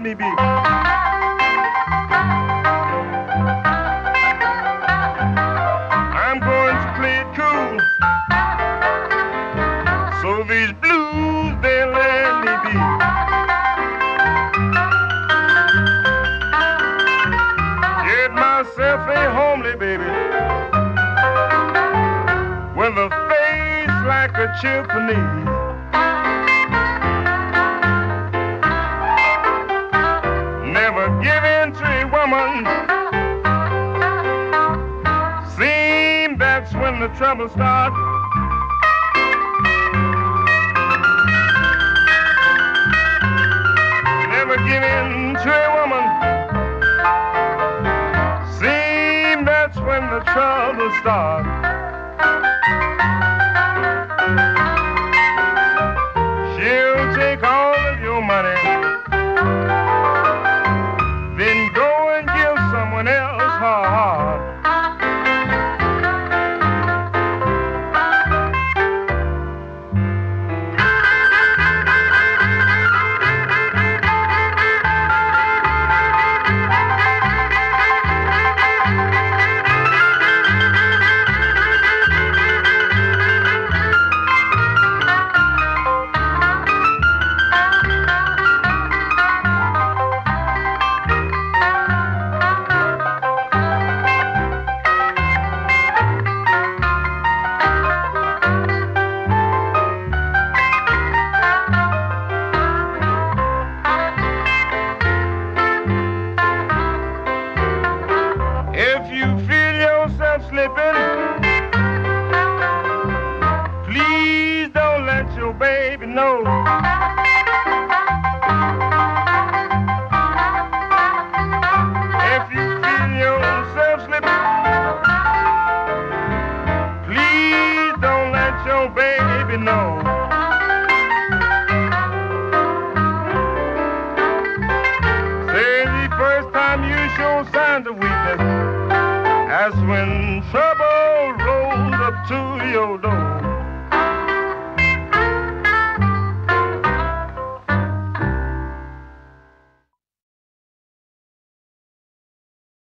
let me be. I'm going to play it cool, so these blues, they'll let me be. Get myself a homely baby with a face like a chimpanzee. Never give in to a woman. Seem that's when the trouble starts. Never give in to a woman. Seem that's when the trouble starts. She'll take all of your money, then go and give someone else her heart. If you feel yourself slipping, please don't let your baby know. If you feel yourself slipping, please don't let your baby know. Say the first time you show signs of weakness, that's when trouble